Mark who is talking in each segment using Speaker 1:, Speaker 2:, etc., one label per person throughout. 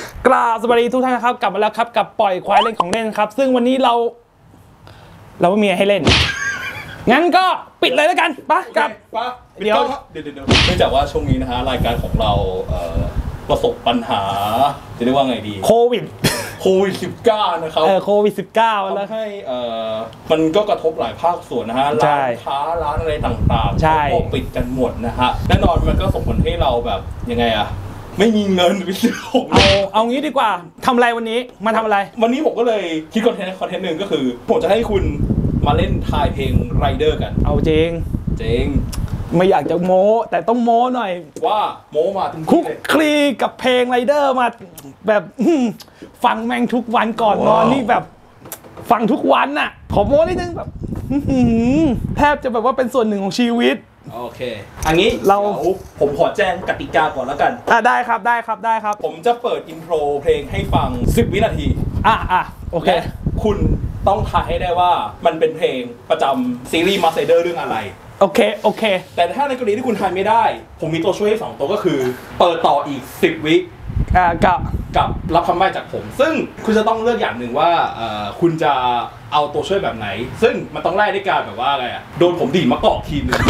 Speaker 1: กราบสวัสดีทุกท่านนะครับกลับมาแล้วครับกับปล่อยควายเล่นของเล่นครับซึ่งวันนี้เราไม่มีให้เล่นงั้นก็ปิดเลยแล้วกันปะกับ
Speaker 2: เดี๋ยวเนื่องจากว่าช่วงนี้นะฮะรายการของเราประสบปัญหาจะเรียกว่าไงดี
Speaker 1: โควิด
Speaker 2: 19นะครับ
Speaker 1: โควิด19แล้ว
Speaker 2: ให้มันก็กระทบหลายภาคส่วนนะฮะร้านค้าร้านอะไรต่างๆก็ปิดกันหมดนะฮะแน่นอนมันก็ส่งผลให้เราแบบยังไงอะไม่มีเงินไปซื้อของ
Speaker 1: เอางี้ดีกว่าทำอะไรวันนี้มาทำอะไร
Speaker 2: วันนี้ผมก็เลยคิดคอนเทนต์หนึ่งก็คือผมจะให้คุณมาเล่นทายเพลงไรเดอร์กัน
Speaker 1: เอาจริงไม่อยากจะโม้แต่ต้องโม้หน่อย
Speaker 2: ว่าโม้มา
Speaker 1: คุกคลีกับเพลงไรเดอร์มาแบบฟังแม่งทุกวันก่อนนอนนี่แบบฟังทุกวันน่ะขอโม้นิดนึงแบบแทบจะแบบว่าเป็นส่วนหนึ่งของชีวิต
Speaker 2: โอเคอันนี้ผมขอแจ้งกติกาก่อนแล้วกัน
Speaker 1: ได้ครับ
Speaker 2: ผมจะเปิดอินโทรเพลงให้ฟัง10 วินาที
Speaker 1: โอเค
Speaker 2: คุณต้องทายให้ได้ว่ามันเป็นเพลงประจำซีรีส์มาสเตอร์เรื่องอะไร
Speaker 1: โอเค
Speaker 2: แต่ถ้าในกรณีที่คุณทายไม่ได้ผมมีตัวช่วยให้2ตัวก็คือเปิดต่ออีก10 วิกับรับคำใบ้จากผมซึ่งคุณจะต้องเลือกอย่างหนึ่งว่าคุณจะเอาตัวช่วยแบบไหนซึ่งมันต้องไล่ด้วยการแบบว่าอะไรโดนผมดีดมะกอกทีนึง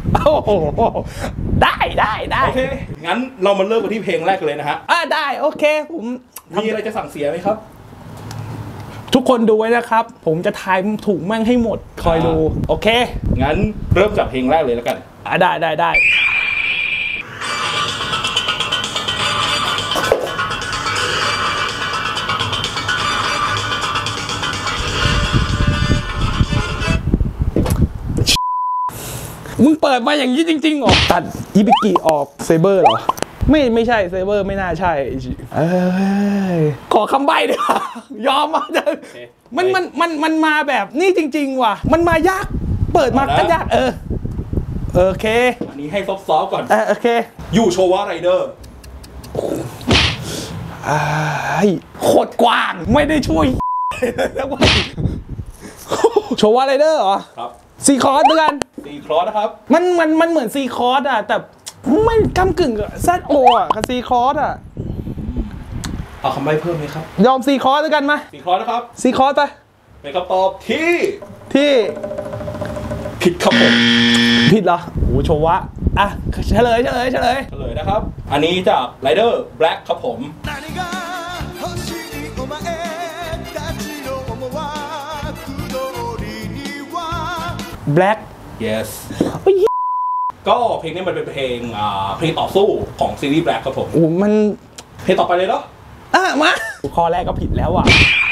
Speaker 1: ได้
Speaker 2: โอเคงั้นเรามาเริ่มกันที่เพลงแรกเลยนะฮะ
Speaker 1: ได้โอเคผม
Speaker 2: มีอะไรจะสั่งเสียไหมครับ
Speaker 1: ทุกคนดูไว้นะครับผมจะทายถูกแม่งให้หมดคอยดูโอเค
Speaker 2: งั้นเริ่มจากเพลงแรกเลยแล้วกัน
Speaker 1: ได้มึงเปิดมาอย่างนี้จริงๆหรอตัดอิบิกิออกเซเบอร์เหรอไม่ใช่เซเบอร์ไม่น่าใช่ขอคำใบ้เลยยอมมาเลยมันมาแบบนี่จริงๆว่ะมันมายากเปิดมาก็ยากโอเค
Speaker 2: อันนี้ให้ซอฟๆก่อน
Speaker 1: โอเค
Speaker 2: ยูโชวะไรเดอร์
Speaker 1: โคตรกว้างไม่ได้ช่วยโชวะไรเดอร์เหรอ
Speaker 2: ครับ
Speaker 1: ซีคอร์สด้วยกัน
Speaker 2: 4 คอร์สนะครับ
Speaker 1: มันเหมือนซีคอร์สแต่ไม่ก้ำกึ่งกับซัดโอกับซีคอร์ส
Speaker 2: เอาคำใบ้เพิ่มไหมครับ
Speaker 1: ยอมซีคอร์สด้วยกันไหม
Speaker 2: 4 คอร์สนะครับ
Speaker 1: ซีคอร์สไป
Speaker 2: เป็นคำตอบที่ผิดครับผม
Speaker 1: ผิดเหรอโอ้โชวะเฉลย
Speaker 2: นะครับอันนี้จากไรเดอร์แบล็คครับผม
Speaker 1: Black
Speaker 2: yes ก็เพลงนี้มันเป็นเพลงต่อสู้ของซีรีส์ Black ครับผม
Speaker 1: มัน
Speaker 2: เพลงต่อไปเลยเนาะ
Speaker 1: มาข้อแรกก็ผิดแล้ว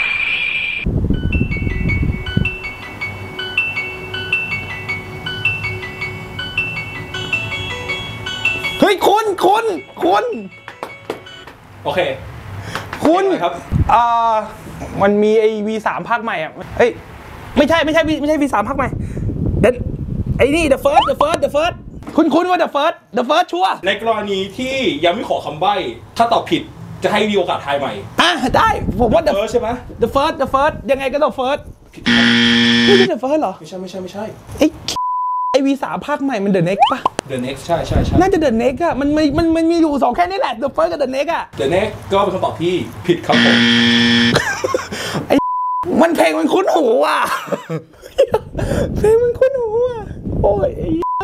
Speaker 1: เฮ้ยคุณ
Speaker 2: โอเค
Speaker 1: คุณครับมันมีไอ้ V3 ภาคใหม่เฮ้ยไม่ใช่ V3 ภาคใหม่ไอ้นี่ The First คุณว่า The First ชัวร์
Speaker 2: ในกรณีที่ยังไม่ขอคำใบ้ถ้าตอบผิดจะให้มีโอกาสทายใหม่
Speaker 1: ได้ผมว่า
Speaker 2: The First ใช่ไหม
Speaker 1: The First ยังไงก็ต้อง First ไม่ใช่ The First เหรอ
Speaker 2: ไม่ใช่
Speaker 1: ไอ้ V3 ภาคใหม่มัน The Next ป่ะ
Speaker 2: The Next ใช่
Speaker 1: น่าจะ The Next มันมีอยู่2แค่นี้แหละ The First กับ The Next
Speaker 2: The Next ก็เป็นคำตอบที่ผิดครับผม
Speaker 1: มันเพลงมันคุ้นหูเพลงมันคุ้นหูโอ้ย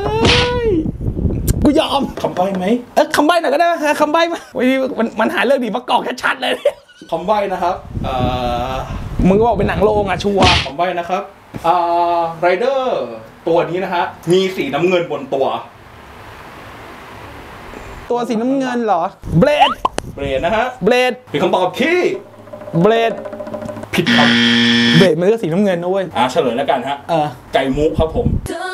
Speaker 1: กูยอม
Speaker 2: คำใบ้ไหม
Speaker 1: คำใบ้หน่อยก็ได้คำใบ้มาวันนี้มันหาเรื่องดีมากอกชัดๆเลย
Speaker 2: คำใบ้นะครับ
Speaker 1: มึงก็บอกเป็นหนังโรงชัวร์
Speaker 2: คำใบ้นะครับไรเดอร์ตัวนี้นะฮะมีสีน้ำเงินบนตัว
Speaker 1: สีน้ำเงินเหรอเบลด
Speaker 2: นะฮะ
Speaker 1: เบลด
Speaker 2: เป็นคำตอบที่
Speaker 1: เบลด
Speaker 2: ผิดครับ
Speaker 1: เบลดมันก็สีน้ำเงินนะเว้ย
Speaker 2: เฉลยแล้วกันฮะไก่มุกครับผม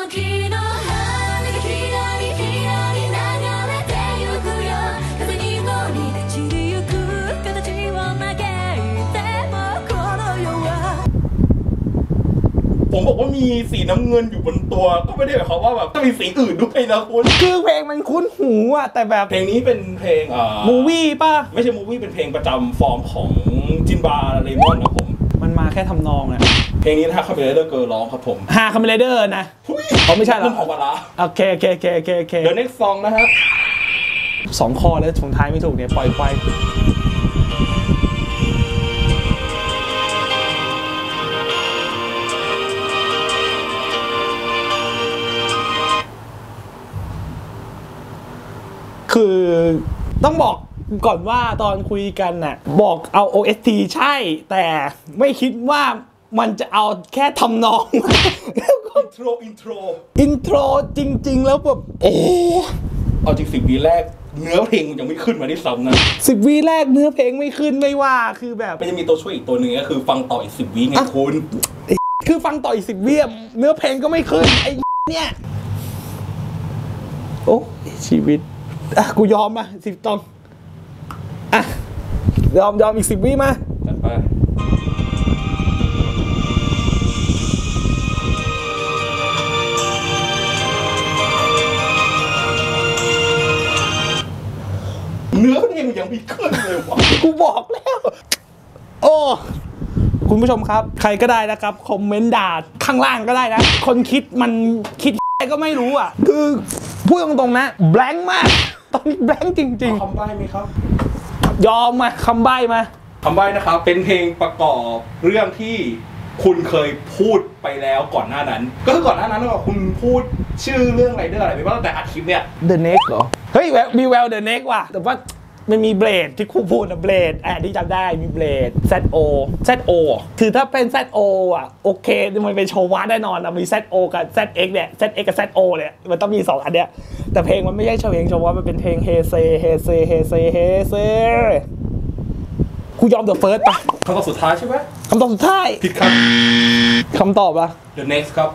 Speaker 2: ผมบอกว่ามีสีน้ำเงินอยู่บนตัวก็ไม่ได้หมายความว่าแบบจะมีสีอื่นด้วยนะคุณ
Speaker 1: คือเพลงมันคุ้นหูแต่แบบ
Speaker 2: เพลงนี้เป็นเพลง
Speaker 1: มูวี่ป่ะ
Speaker 2: ไม่ใช่มูวี่เป็นเพลงประจำฟอร์มของจินบาเลมอนนะผม
Speaker 1: มันมาแค่ทำนอง
Speaker 2: เพลงนี้นะคาเมเลเดอร์เกิร์ลร้องครับผม
Speaker 1: คาเมเลเดอร์นะเขาไม่ใช่หรอ
Speaker 2: ของปลา
Speaker 1: โอเค
Speaker 2: The Next Song นะฮะ
Speaker 1: 2 คอแล้วผมทายไม่ถูกเนี่ยปล่อยควายคือต้องบอกก่อนว่าตอนคุยกันน่ะบอกเอา OST ใช่แต่ไม่คิดว่ามันจะเอาแค่ทำนองแล้วก็
Speaker 2: อินโทร
Speaker 1: จริงๆแล้วแบบโอ้
Speaker 2: เอาจริง10 วิแรกเนื้อเพลงยังไม่ขึ้นมาที่ซ้ำนะ
Speaker 1: 10 วิแรกเนื้อเพลงไม่ขึ้นไม่ว่าคือแบบ
Speaker 2: มันจะมีตัวช่วยอีกตัวหนึ่งก็คือฟังต่ออีก10 วิไงคุณ
Speaker 1: คือฟังต่ออีก10 วิเนื้อเพลงก็ไม่ขึ้นไอ้เนี่ยโอ้ชีวิตอ่ะกูยอมมา10 ตอนอ่ะยอมอีก10 วิมา
Speaker 2: จัดไปเนื้อเพลงยังไม่ขึ้นเลยวะ
Speaker 1: กูบอกแล้วโอ้คุณผู้ชมครับใครก็ได้นะครับคอมเมนต์ด่าข้างล่างก็ได้นะคนคิดมันคิดก็ไม่รู้อ่ะคือพูดตรงๆนะแบงค์มากตอนนี้แบงค์จริง
Speaker 2: ๆคำใบ้ไหมครับ
Speaker 1: ยอมมาคำใบ้มา
Speaker 2: คำใบ้นะครับเป็นเพลงประกอบเรื่องที่คุณเคยพูดไปแล้วก่อนหน้านั้นก็คือก่อนหน้านั้นคุณพูดชื่อเรื่องไรเดอร์อะไรไปบ้างตั้งแต่อัดคลิปเนี่ย
Speaker 1: The Next เหรอเฮ้ยมีแวว The Next ว่ะแต่ว่ามันมีเบลดที่ครูพูดนะเบลดที่จำได้มีเบลด ZO คือถ้าเป็น ZO อ่ะโอเคมันเป็นโชว์วาแน่นอนนะมี ZO กับ ZX เนี่ย ZX กับ ZO เนี่ยมันต้องมี2อันเนี้ยแต่เพลงมันไม่ใช่เพลงโชว์วามันเป็นเพลงเฮเซกูยอม The First ป่ะ
Speaker 2: คำตอบสุดท้ายใช่ไหม
Speaker 1: คำตอบสุดท้าย
Speaker 2: ผิดครับ
Speaker 1: คำตอบอ่ะ
Speaker 2: The Next ครับ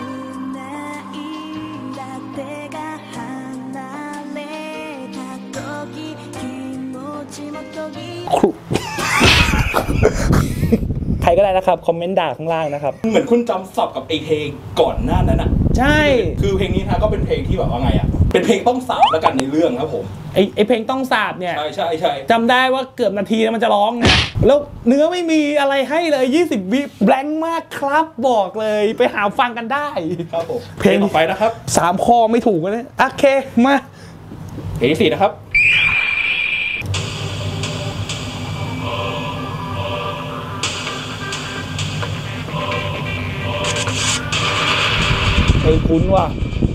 Speaker 1: ใครก็ได้นะครับคอมเมนต์ด่าข้างล่างนะครับ
Speaker 2: เหมือนคุณจำศัพท์กับไอเพลงก่อนหน้านั้นอ่ะ
Speaker 1: ใช่
Speaker 2: คือเพลงนี้นะก็เป็นเพลงที่แบบว่าไงอ่ะเป็นเพลงต้องสาบแล้วกันในเรื่องครับผม
Speaker 1: ไอเพลงต้องสาบเนี่ย
Speaker 2: ใช่
Speaker 1: จำได้ว่าเกือบนาทีมันจะร้องนะแล้วเนื้อไม่มีอะไรให้เลย20 วิแบงค์มากครับบอกเลยไปหาฟังกันได้
Speaker 2: ครับผมเพลงต่อไปนะครับ
Speaker 1: 3 ข้อไม่ถูกเลยโอเคมา
Speaker 2: เพลงที่4นะครับ
Speaker 1: คุ้นว่ะ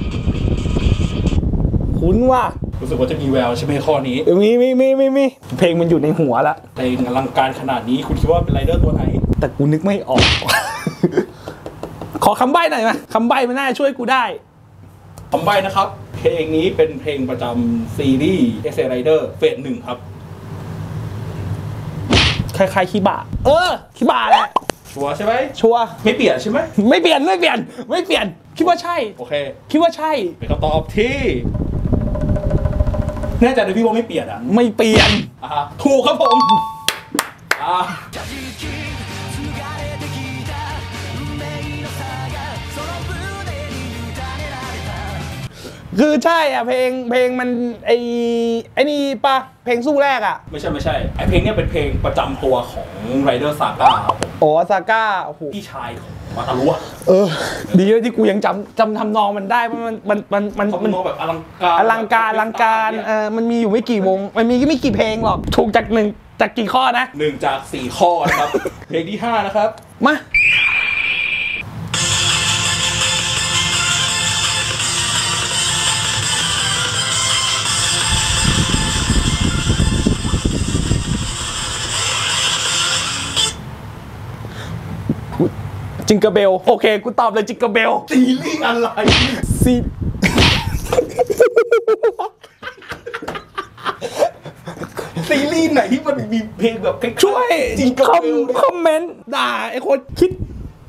Speaker 1: รู้
Speaker 2: สึกว่าจะมีแววใช่ไหมข้อนี้
Speaker 1: มีเพลงมันอยู่ในหัวละ
Speaker 2: เพลงอลังการขนาดนี้คุณคิดว่าเป็นไรเดอร์ตัวไหน
Speaker 1: แต่กูนึกไม่ออก ขอคำใบ้หน่อยไหมคำใบ้มันน่าช่วยกูได้
Speaker 2: คำใบ้นะครับเพลงนี้เป็นเพลงประจำซีรีส์ SA Rider เฟส 1ครับ
Speaker 1: คล้ายๆคิบะคิบะแหละ
Speaker 2: ชัวร์ใช่ไหม
Speaker 1: ชัวร์
Speaker 2: ไม่เปลี่ยนใช่ไหม
Speaker 1: ไม่เปลี่ยนคิดว่าใช่
Speaker 2: โอเค
Speaker 1: คิดว่าใช่
Speaker 2: เป็นคำตอบที่แน่ใจเลยพี่ว่าไม่เปลี่ยนอ่ะ
Speaker 1: ไม่เปลี่ยน
Speaker 2: ถูกครับผม
Speaker 1: คือใช่อ่ะเพลงมันไอ้นี่ปะเพลงสู้แรกอ่ะ
Speaker 2: ไม่ใช่ไอเพลงเนี้ยเป็นเพลงประจำตัวของไรเดอร์ซาก้าครับผม
Speaker 1: โอ้ซาก้าโอ้โห
Speaker 2: พี่ชายของมาตาลุอะ
Speaker 1: ดีเลยที่กูยังจำทำนองมันได้มัน
Speaker 2: แบบอ
Speaker 1: ลังการมันมีอยู่ไม่กี่วงมันมีไม่กี่เพลงหรอกถูกจากกี่ข้อนะ
Speaker 2: 1 จาก 4 ข้อนะครับเพลงที่5นะครับ
Speaker 1: มาจิงเกอร์เบลโอเคกูตอบเลยจิงเกอร์เบล
Speaker 2: ซีรีส์อะไรซีรีส์ไหนที่มันมีเพลงแบบ
Speaker 1: ช่วย
Speaker 2: จิงเกอร์เบล
Speaker 1: คอมเมนต์ด่าไอ้คนคิด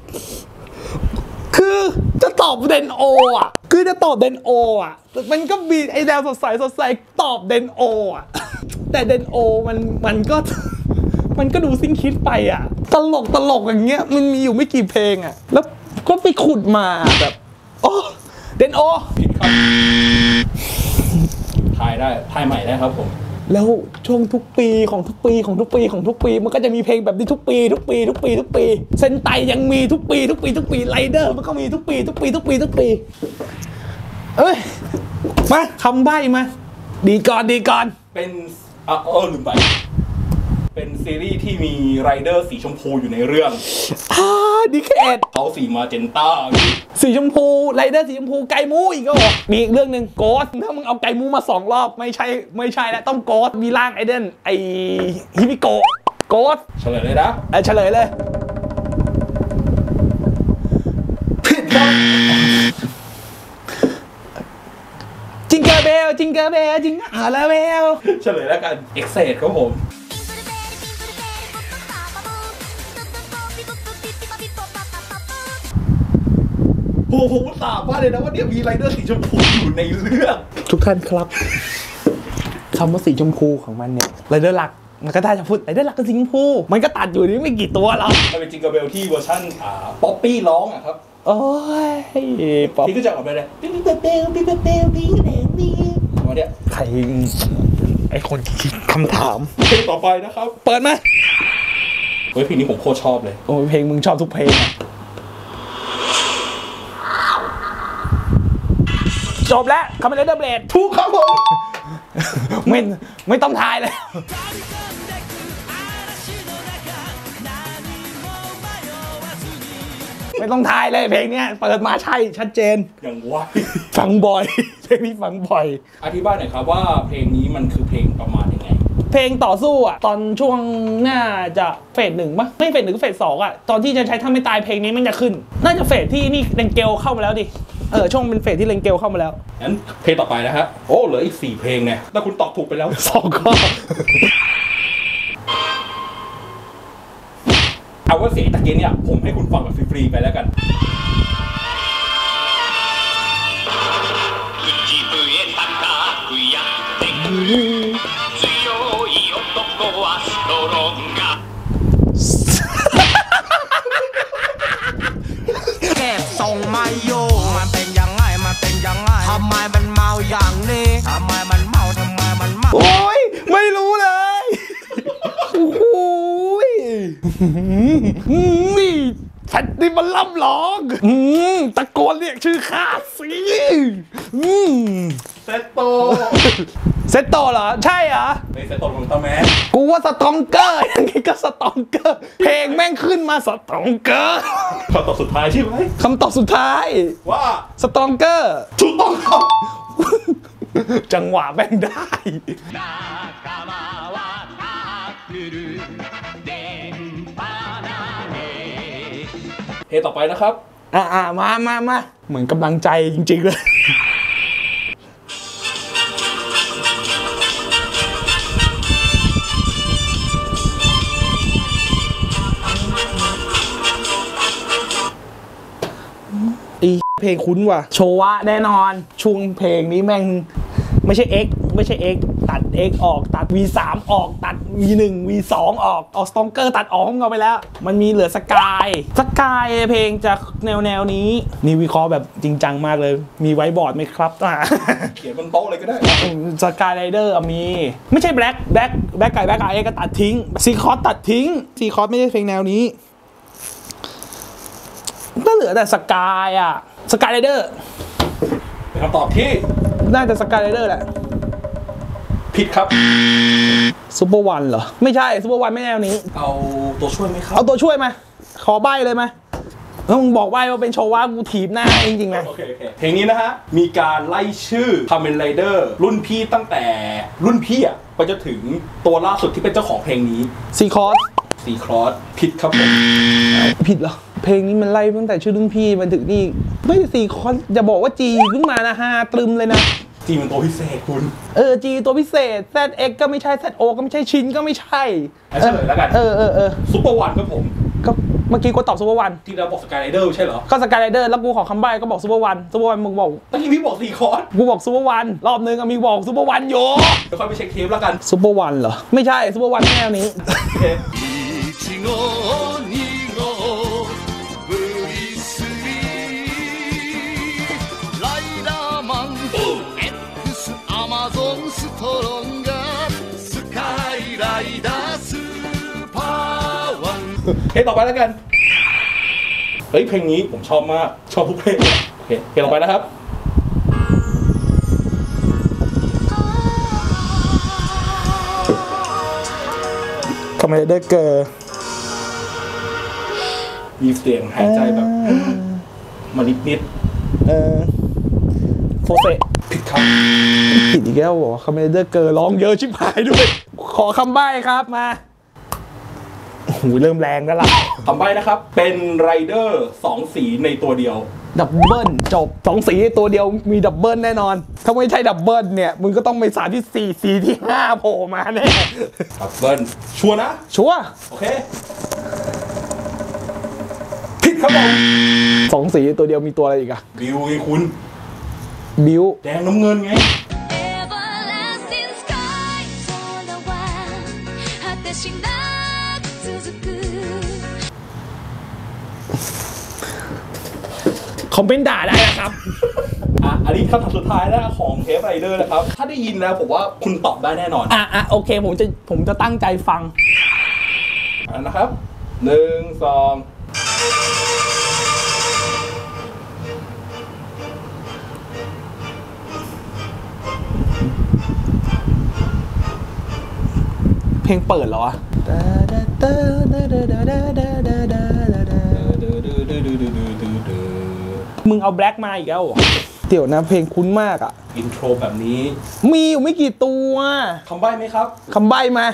Speaker 1: คือจะตอบเดนโออ่ะคือจะตอบเดนโออ่ะมันก็มีไอ้แนวสดใสตอบเดนโออ่ะแต่เดนโอมันก็ดูสิ้นคิดไปอ่ะตลกอย่างเงี้ยมันมีอยู่ไม่กี่เพลงอ่ะแล้วก็ไปขุดมาแบบโอ้เดนโอ
Speaker 2: ผิดครับทายใหม่ได้ครับผม
Speaker 1: แล้วช่วงทุกปีของทุกปีมันก็จะมีเพลงแบบนี้ทุกปีเซนไตยังมีทุกปีไรเดอร์มันก็มีทุกปีเอ้ยมาคำใบ้มาดีก่อน
Speaker 2: เป็นลืมไปเป็นซีรีส์ที่มีไรเดอร์สีชมพูอยู่ในเรื่อง
Speaker 1: ดิเคท
Speaker 2: เขาสีมาเจนต้า
Speaker 1: สีชมพูไรเดอร์สีชมพูไก่มูอีกก็มีอีกเรื่องหนึ่งโกสถ้ามึงเอาไก่มูมา2 รอบไม่ใช่แล้วต้องโกสมีร่างไอเดนไอฮิมิโกะโกส
Speaker 2: เฉลยเลยนะ
Speaker 1: เฉลยเลย
Speaker 2: ผิดครับ
Speaker 1: จิงเกอร์เบลจิงแล้วเบล
Speaker 2: เฉลยแล้วกันเอ็กเซดครับผมผมถามว่าเลยนะว่าเนี่ยมีไรเดอร์สีชมพูอยู่ในเรื่อง
Speaker 1: ทุกท่านครับคำว่าสีชมพูของมันเนี่ยไรเดอร์หลักมันก็ได้จะพูดไรเดอร์หลักก็สีชมพูมันก็ตัดอยู่นี่ไม่กี่ตัวหรอก
Speaker 2: มันเป็นจิงเกอร์เบลที่เวอร์ชันป๊อปปี้ร้องอะครับ
Speaker 1: โอ้ย
Speaker 2: ที่ก็จะออกไปเลยปิ๊งเบลปิ๊งเบลปิ๊งเบลปิ๊งมาเนี่ย
Speaker 1: ใครไอคนคิดคำถาม
Speaker 2: เพลงต่อไปนะครับ
Speaker 1: เปิดมา
Speaker 2: เฮ้ยเพลงนี้ผมโคตรชอบเลย
Speaker 1: โอ้ยเพลงมึงชอบทุกเพลงจบแล้วคาเมเลเดอร์เบลด
Speaker 2: ถูกครับผม
Speaker 1: ไม่ต้องทายเลยไม่ต้องทายเลยเพลงนี้เปิดมาใช่ชัดเจน
Speaker 2: อย่างว่า
Speaker 1: ฟังบ่อยเพลงนี้ฟังบ่อย
Speaker 2: อธิบายหน่อยครับว่าเพลงนี้มันคือเพลงประมาณยังไง
Speaker 1: เพลงต่อสู้อ่ะตอนช่วงน่าจะเฟส 1มั้ยไม่เฟส 1ก็เฟส 2อ่ะตอนที่จะใช้ถ้าไม่ตายเพลงนี้มันจะขึ้นน่าจะเฟสที่นี่เรนเกลเข้ามาแล้วดิช่วงเป็นเฟสที่เรนเกลเข้ามาแล้ว
Speaker 2: งั้นเพลงต่อไปนะครับโอ้เหลืออีก4เพลงเนี่ยถ้าคุณตอบถูกไปแล้ว
Speaker 1: 2ข้อ
Speaker 2: เอาว่าเสียงตะกี้เนี่ยผมให้คุณฟังแบบฟรีๆไปแล้วกัน
Speaker 3: เก็บทรงไม่อยู่มันเป็นยังไงทำไมมันเมาอย่างนี้ทำไมมันเมา
Speaker 1: โอ้ยไม่รู้เลยโอ้ยนี่ฉันนี่มันล่ำร้องตะโกนเรียกชื่อข้าสิ
Speaker 2: เซตโต
Speaker 1: เหรอใช่เหรอ
Speaker 2: ไม่เซตโตของตาแมน
Speaker 1: กูว่าสตองเกอร์ยังไงก็สตองเกอร์เพลงแม่งขึ้นมาสตองเกอร์
Speaker 2: คำตอบสุดท้ายใช่ไหม
Speaker 1: คำตอบสุดท้าย
Speaker 2: ว่า
Speaker 1: สตองเกอร์
Speaker 2: ถูกต้องครับ
Speaker 1: จังหวะแม่งได้
Speaker 2: เพลงต่อไปนะครับ
Speaker 1: มาเหมือนกำลังใจจริงๆเลยเพลงคุ้นว่ะโชวะแน่นอนช่วงเพลงนี้แม่งไม่ใช่ X ตัด X ออกตัด V3 ออกตัด V1 V2 ออกสตองเกอร์ตัดออกเอาไปแล้วมันมีเหลือสกายเพลงจากแนวนี้นี่วิเคราะห์แบบจริงจังมากเลยมีไว้บอร์ดไหมครับ
Speaker 2: เขียนบนโต๊ะเลยก็ได้
Speaker 1: สกายไรเดอร์มีไม่ใช่แบล็กไก่ก็ตัดทิ้งซีคอร์สตัดทิ้งซีคอร์สไม่ใช่เพลงแนวนี้ก็เหลือแต่สกายไรเดอร์
Speaker 2: เป็นคำตอบที่
Speaker 1: น่าจะสกายไรเดอร์แหละ
Speaker 2: ผิดครับ
Speaker 1: ซุปเปอร์วันเหรอไม่ใช่ซุปเปอร์วันไม่แนวนี้
Speaker 2: เอาตัวช่วยไหมครับ
Speaker 1: เอาตัวช่วยมาขอใบ้เลยไหมแล้วมึงบอกใบ้ว่าเป็นโชว์ว่ากูถีบหน้าจริงๆนะ
Speaker 2: โอเคเพลงนี้นะฮะมีการไล่ชื่อคาเมนไรเดอร์รุ่นพี่ตั้งแต่รุ่นพี่ไปจนถึงตัวล่าสุดที่เป็นเจ้าของเพลงนี้
Speaker 1: ซีคอร์ส
Speaker 2: ผิดครับผม
Speaker 1: ผิดเหรอเพลงนี้มันไล่ตั้งแต่ชื่อรุ่นพี่มันถึงนี่ไม่ซีคอร์สจะบอกว่าจีขึ้นมานะฮะตรึมเลยนะ
Speaker 2: จีมันตัวพิเศษคุณ
Speaker 1: จีตัวพิเศษ ZX ก็ไม่ใช่ ZO ก็ไม่ใช่ชินก็ไม่ใช่
Speaker 2: เฉลยแล้วกันซุปเปอร์วันครับผม
Speaker 1: ก็เมื่อกี้กูตอบซุปเปอร์วัน
Speaker 2: ที่เราบอกสกายไรเดอร์ใช่เหรอ
Speaker 1: ก็สกายไรเดอร์แล้วกูขอคำใบ้ก็บอกซุปเปอร์วันมึงบอก
Speaker 2: ตอนที่พี่บอกซีคอร์ส
Speaker 1: กูบอกซุปเปอร์วันรอบนึงมีบอกซุปเปอร์วันอยู่
Speaker 2: เดี๋ยวค่อยไปเช็คเทปแล้วกัน
Speaker 1: ซุปเปอร์วันเหรอไม่ใช่ซุปเปอร์วันแนวนี้
Speaker 2: เพลงต่อไปแล้วกันเฮ้ยเพลงนี้ผมชอบมากชอบทุกเพลงโอเคเพลงต่อไปนะครับ
Speaker 1: คอมเมเดอร์เกอร์
Speaker 2: มีเสียงหายใจแบบมานิด
Speaker 1: โฟเซ
Speaker 2: ผิดครับ
Speaker 1: ผิดอีกแล้วเหรอคอมเมเดอร์เกอร์ร้องเยอะชิบหายด้วย ขอคำใบ้ครับมาโอ้โหเริ่มแรงแล้วล่ะ
Speaker 2: คำใบ้นะครับเป็นไรเดอร์2สีในตัวเดียว
Speaker 1: ดับเบิลจบ2สีตัวเดียวมีดับเบิลแน่นอนถ้าไม่ใช่ดับเบิลเนี่ยมึงก็ต้องไปสารที่4สีที่5โผล่มาแน่
Speaker 2: ดับเบิลชัวร์นะ
Speaker 1: ชัวร์
Speaker 2: โอเคผิดครับผม
Speaker 1: 2สีตัวเดียวมีตัวอะไรอีกอะ
Speaker 2: บิวไงคุณ
Speaker 1: บิว
Speaker 2: แดงน้ำเงินไง
Speaker 4: Everlasting sky 空は果てしなく続く
Speaker 1: คอมเมนต์ด่าได้นะครับ
Speaker 2: อันนี้คำถามสุดท้ายนะของเทปไรเดอร์นะครับถ้าได้ยินแล้วผมว่าคุณตอบได้แน่นอน
Speaker 1: โอเคผมจะตั้งใจฟัง
Speaker 2: นะครับ1 2
Speaker 1: เพลงเปิดเหรอวะมึงเอาแบล็กมาอีกแล้วเหรอเดี๋ยวนะเพลงคุ้นมากอ่ะ
Speaker 2: อินโทรแบบนี้
Speaker 1: มีอยู่ไม่กี่ตัว
Speaker 2: คำใบ้ไหมครับ
Speaker 1: คำใบ้มา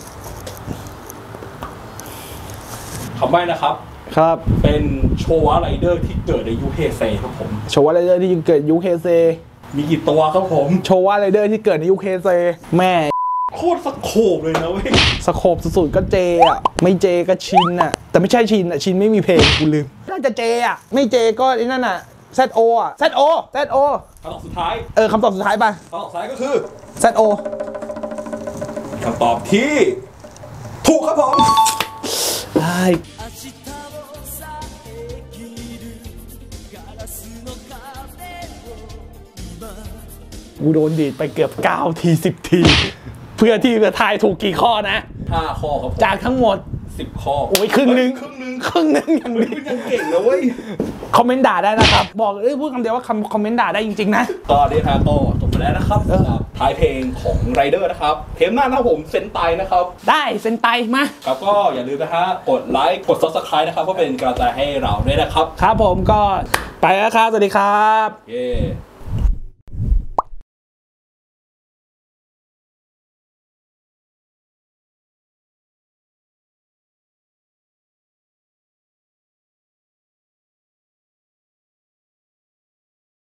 Speaker 2: คำใบ้นะครับ
Speaker 1: ครับ
Speaker 2: เป็นโชว์ไรเดอร์ที่เกิดในยุคเฮเซครับผม
Speaker 1: โชว์อะไรเดอร์ที่เกิดยุคเคเซ
Speaker 2: มีกี่ตัวครับผม
Speaker 1: โชว์อะไรเดอร์ที่เกิดในยุคเคเซแม่
Speaker 2: โคตรสโคบเลยนะเว้ย
Speaker 1: สโคปสุดๆก็เจอ่ะไม่เจก็ชินอ่ะแต่ไม่ใช่ชินอ่ะชินไม่มีเพลงกูลืมน่าจะเจอ่ะไม่เจก็ไอ้นั่นอ่ะ ZO อ่ะ ZO
Speaker 2: คำตอบสุดท้าย
Speaker 1: คำตอบสุดท้ายป่ะ
Speaker 2: คำตอบสุดท้ายก็คือ
Speaker 1: ZO
Speaker 2: คำตอบที่ถูกครับผม
Speaker 1: ไอ้กูโดนดีดไปเกือบ9 ที 10 ที เพื่อที่จะทายถูกกี่ข้อนะ
Speaker 2: 5 ข้อครับผม
Speaker 1: จากทั้งหมด
Speaker 2: 10 ข้อ
Speaker 1: โอ้ยครึ่งหนึ่ง
Speaker 2: ครึ่งหนึ่ง
Speaker 1: อย่างนี้
Speaker 2: ยังเก่งนะเว้ย
Speaker 1: คอมเมนต์ด่าได้นะครับ บอกพูดคำเดียวว่าคอมเมนต์ด่าได้จริงๆนะ
Speaker 2: ตอนนี้ทาโต้จบไปแล้วนะครับสำหรับท้ายเพลงของไรเดอร์นะครับเทปหน้านะครับผมเซนไตนะครับ
Speaker 1: ได้เซนไตมา
Speaker 2: ครับก็อย่าลืมนะฮะกดไลค์กด Subscribe นะครับเพื่อเป็นกำลังใจให้เราด้วยนะครับ
Speaker 1: ครับผมก็ไปแล้วครับ สวัสดีครับ
Speaker 2: เย้